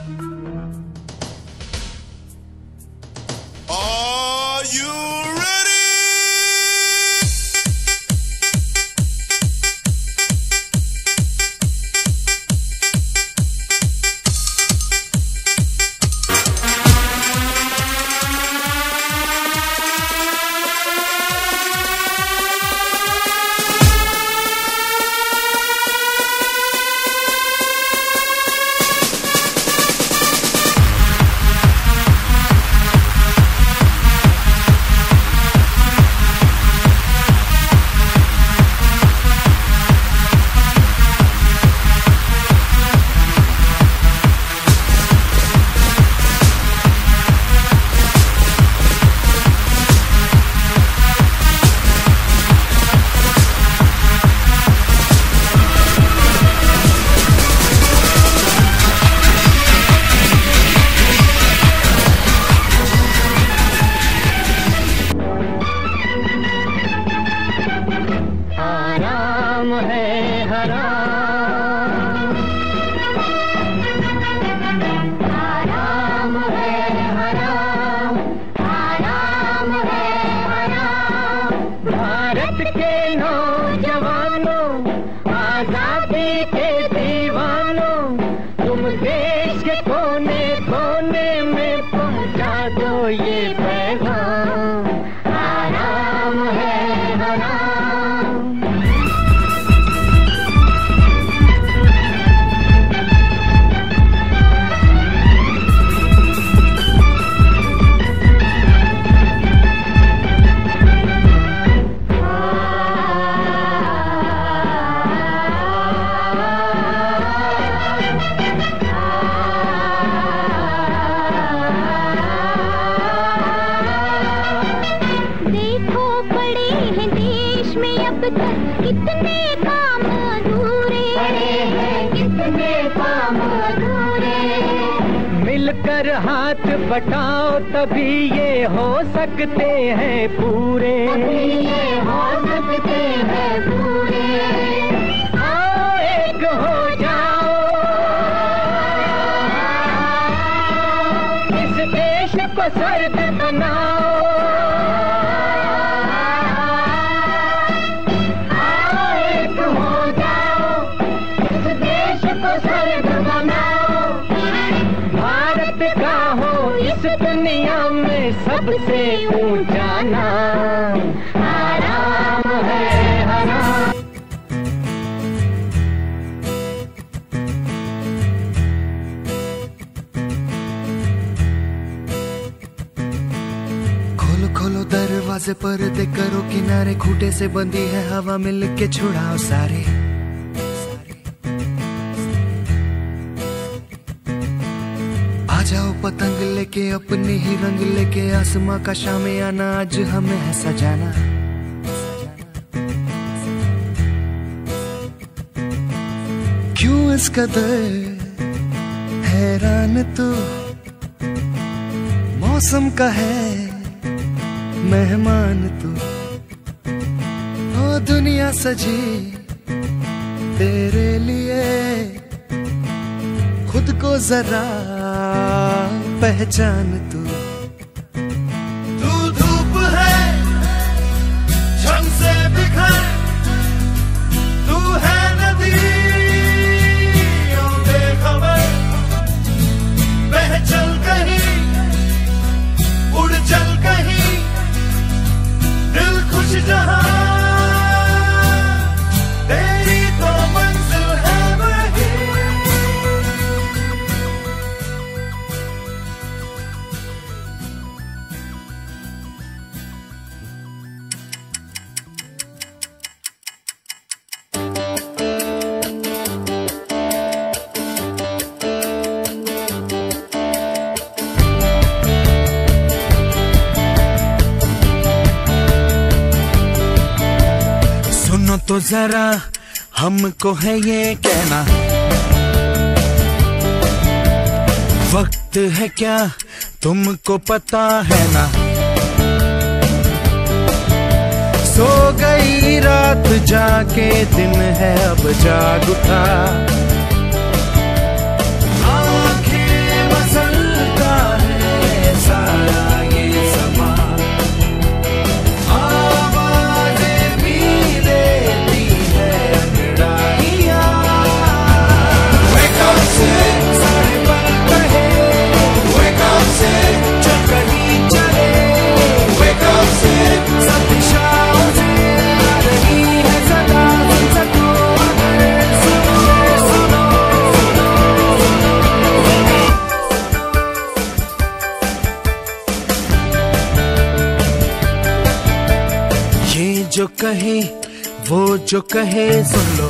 Are you हाथ बटाओ तभी ये हो सकते हैं पूरे, हो सकते हैं पूरे। आओ एक हो जाओ, इस देश को सर्द बनाओ। आओ एक हो जाओ, इस देश को सर्द बनाओ। भारत का हो इस दुनिया में सबसे ऊंचा नाम, आराम है हराम। खोलो खोलो दरवाजे पर्दे करो किनारे, खूंटे से बंदी है हवा मिल के छुड़ाओ सारे। जाओ पतंग लेके अपने ही रंग लेके, आसमां का शामियाना आज हमें है सजाना। क्यों इस कदर हैरान तू, मौसम का है मेहमान तू। ओ दुनिया सजी तेरे लिए, खुद को जरा पहचान तू। तू धूप है झंग से बिखर, तू है नदी बेखबर। बह चल कहीं, उड़ चल कहीं, दिल खुश जहां तेरी तो मंजिल है वही। तो जरा हमको है ये कहना, वक्त है क्या तुमको पता है ना। सो गई रात जाके दिन है अब जाग उठा, आँखें नहीं वो जो कहे सुन लो।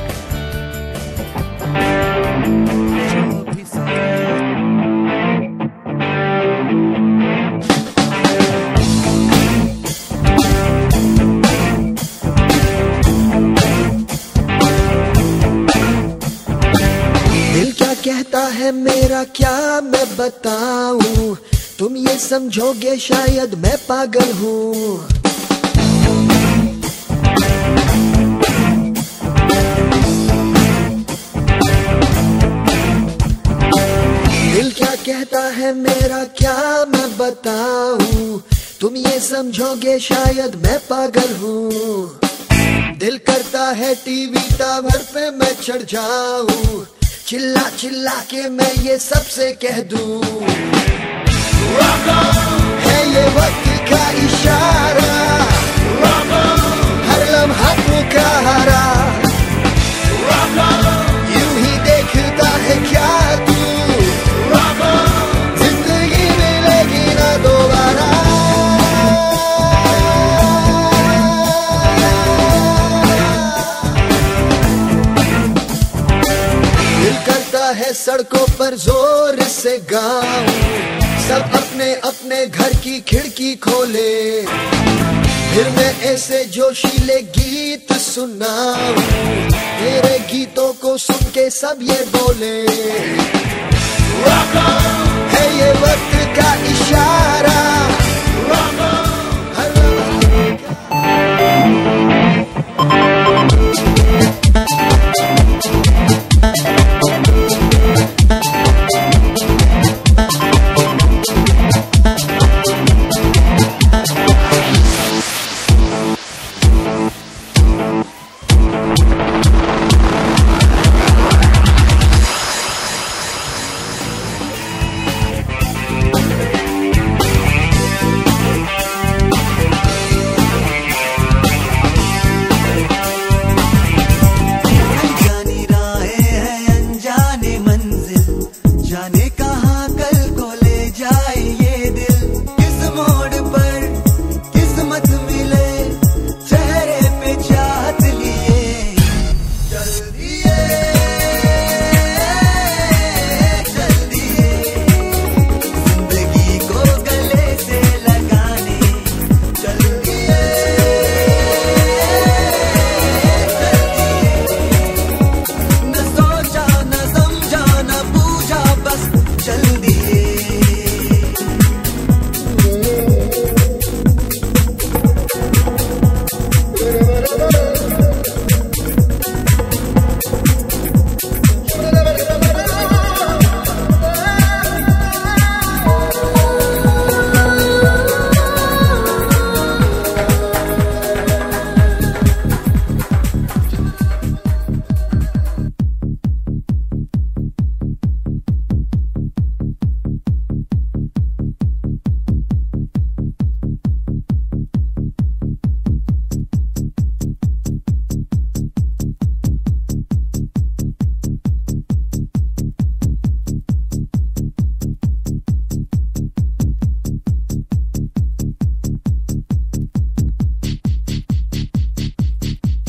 दिल क्या कहता है मेरा क्या मैं बताऊं, तुम ये समझोगे शायद मैं पागल हूँ। दिल क्या कहता है मेरा क्या मैं बताऊं, तुम ये समझोगे शायद मैं पागल हूँ। दिल करता है टीवी टावर पे मैं चढ़ जाऊं, चिल्ला चिल्ला के मैं ये सबसे कह दूं, है ये वक्त का इशारा, हर लम्हा पुकारा, यूं ही देखता है क्या तू, जिंदगी मिलेगी ना दोबारा। दिल करता है सड़कों पर जोर से गाऊं, सब अपने अपने घर की खिड़की खोले, फिर मैं ऐसे जोशीले गीत सुनाऊं, तेरे गीतों को सुन के सब ये बोले, है ये वक्त का इशारा।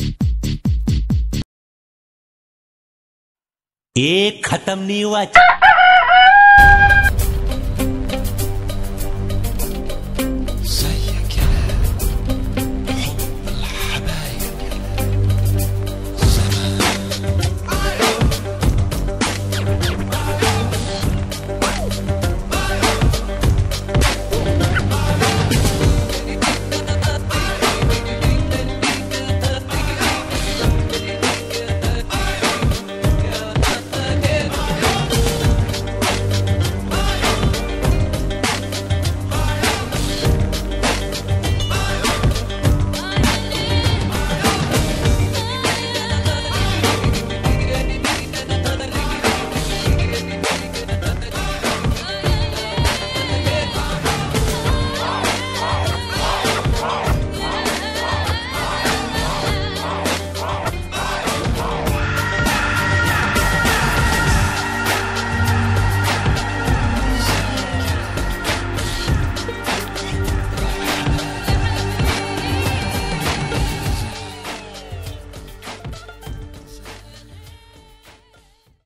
एक खत्म नहीं हुआ।